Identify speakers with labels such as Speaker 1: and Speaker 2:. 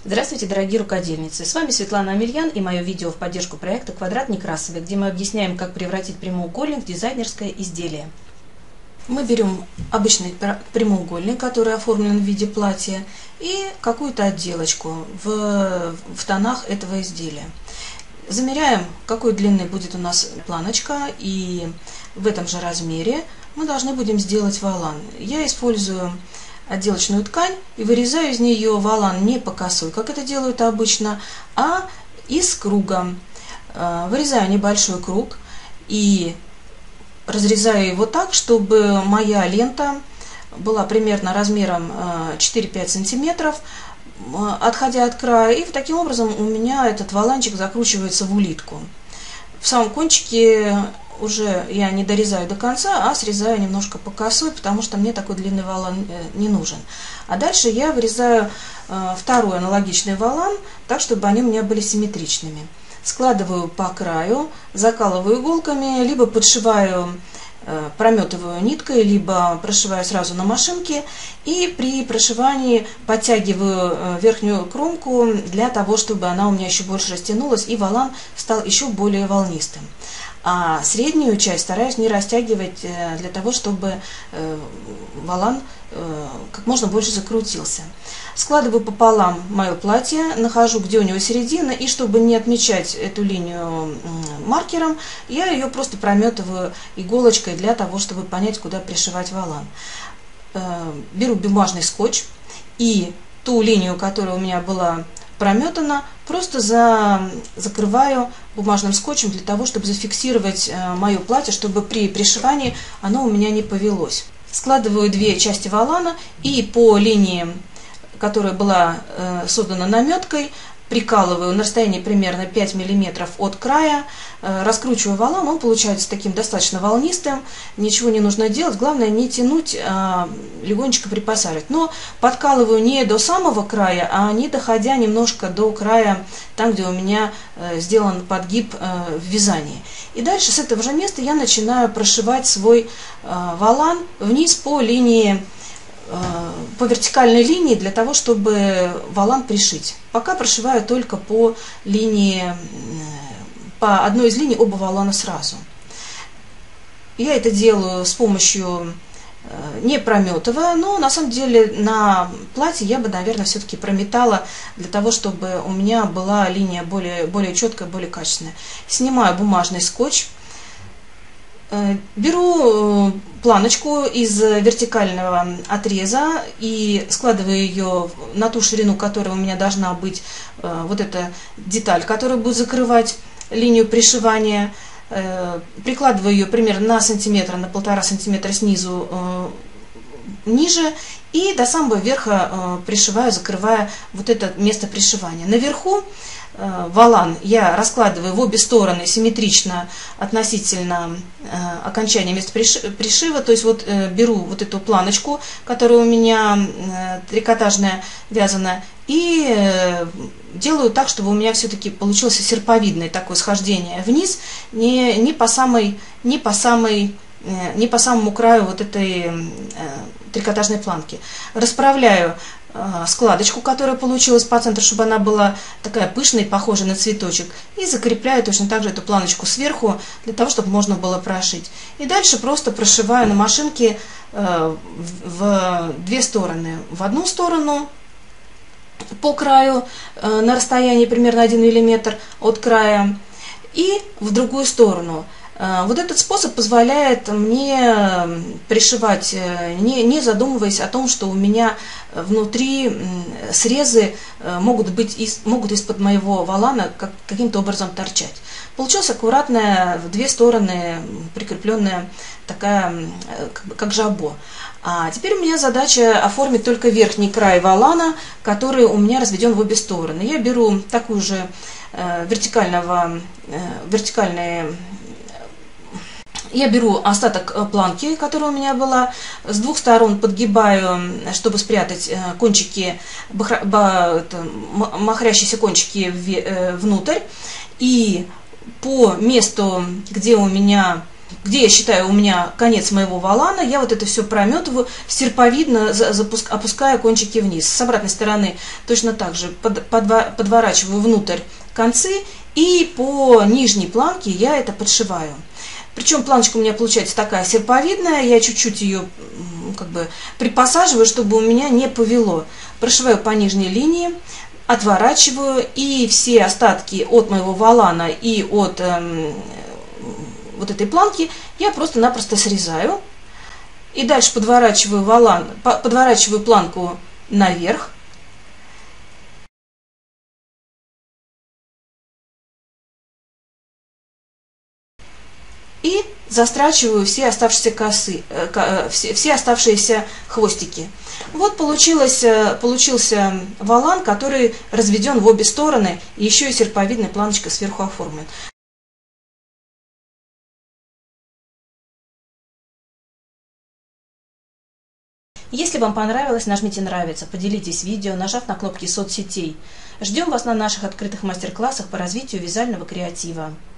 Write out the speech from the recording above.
Speaker 1: Здравствуйте, дорогие рукодельницы! С вами Светлана Амельян и мое видео в поддержку проекта «Квадрат Некрасовый», где мы объясняем, как превратить прямоугольник в дизайнерское изделие. Мы берем обычный прямоугольник, который оформлен в виде платья, и какую-то отделочку в тонах этого изделия. Замеряем, какой длины будет у нас планочка, и в этом же размере мы должны будем сделать волан. Я использую отделочную ткань и вырезаю из нее волан не по косой, как это делают обычно, а из круга. Вырезаю небольшой круг и разрезаю его так, чтобы моя лента была примерно размером 4-5 сантиметров, отходя от края, и таким образом у меня этот воланчик закручивается в улитку. В самом кончике уже я не дорезаю до конца, а срезаю немножко по косой, потому что мне такой длинный волан не нужен. А дальше я вырезаю второй аналогичный волан, так, чтобы они у меня были симметричными. Складываю по краю, закалываю иголками, либо подшиваю, прометываю ниткой, либо прошиваю сразу на машинке, и при прошивании подтягиваю верхнюю кромку для того, чтобы она у меня еще больше растянулась и волан стал еще более волнистым. А среднюю часть стараюсь не растягивать для того, чтобы волан как можно больше закрутился. Складываю пополам мое платье, нахожу, где у него середина, и чтобы не отмечать эту линию маркером, я ее просто прометываю иголочкой для того, чтобы понять, куда пришивать волан. Беру бумажный скотч и ту линию, которая у меня была прометана, просто закрываю бумажным скотчем для того, чтобы зафиксировать мое платье, чтобы при пришивании оно у меня не повелось. Складываю две части волана и по линии, которая была создана наметкой, прикалываю на расстоянии примерно 5 мм от края, раскручиваю волан, он получается таким достаточно волнистым, ничего не нужно делать, главное не тянуть, а легонечко припосаживать. Но подкалываю не до самого края, а не доходя немножко до края, там, где у меня сделан подгиб в вязании. И дальше с этого же места я начинаю прошивать свой волан вниз по линии, по вертикальной линии, для того, чтобы волан пришить. Пока прошиваю только по линии, по одной из линий оба волана сразу. Я это делаю с помощью, не прометывая, но на самом деле на платье я бы, наверное, все-таки прометала, для того, чтобы у меня была линия более четкая, более качественная. Снимаю бумажный скотч. Беру планочку из вертикального отреза и складываю ее на ту ширину, которая у меня должна быть, вот эта деталь, которая будет закрывать линию пришивания. Прикладываю ее примерно на сантиметр, на 1,5 сантиметра снизу ниже, и до самого верха пришиваю, закрывая вот это место пришивания. Наверху волан я раскладываю в обе стороны симметрично относительно окончания места пришива. То есть вот беру вот эту планочку, которая у меня трикотажная, вязаная, и делаю так, чтобы у меня все-таки получилось серповидное такое схождение вниз, не по самому краю вот этой трикотажной планки. Расправляю складочку, которая получилась по центру, чтобы она была такая пышная, похожая на цветочек, и закрепляю точно так же эту планочку сверху, для того, чтобы можно было прошить. И дальше просто прошиваю на машинке в две стороны. В одну сторону по краю на расстоянии примерно 1 мм от края, и в другую сторону. Вот этот способ позволяет мне пришивать, не задумываясь о том, что у меня внутри срезы могут из-под моего волана каким-то образом торчать. Получилась аккуратная в две стороны прикрепленная такая, как жабо. А теперь у меня задача оформить только верхний край волана, который у меня разведен в обе стороны. Я беру такую же Я беру остаток планки, которая у меня была, с двух сторон подгибаю, чтобы спрятать кончики, махрящиеся кончики внутрь, и по месту, где у меня где я считаю у меня конец моего волана, я вот это все прометываю, серповидно опуская кончики вниз. С обратной стороны точно так же подворачиваю внутрь концы, и по нижней планке я это подшиваю. Причем планочка у меня получается такая серповидная, я чуть-чуть ее как бы припосаживаю, чтобы у меня не повело. Прошиваю по нижней линии, отворачиваю, и все остатки от моего волана и от вот этой планки я просто-напросто срезаю. И дальше подворачиваю подворачиваю планку наверх. И застрачиваю все оставшиеся косы, все оставшиеся хвостики. Вот получился волан, который разведен в обе стороны, и еще и серповидная планочка сверху оформлен. Если вам понравилось, нажмите нравится, поделитесь видео, нажав на кнопки соцсетей. Ждем вас на наших открытых мастер-классах по развитию вязального креатива.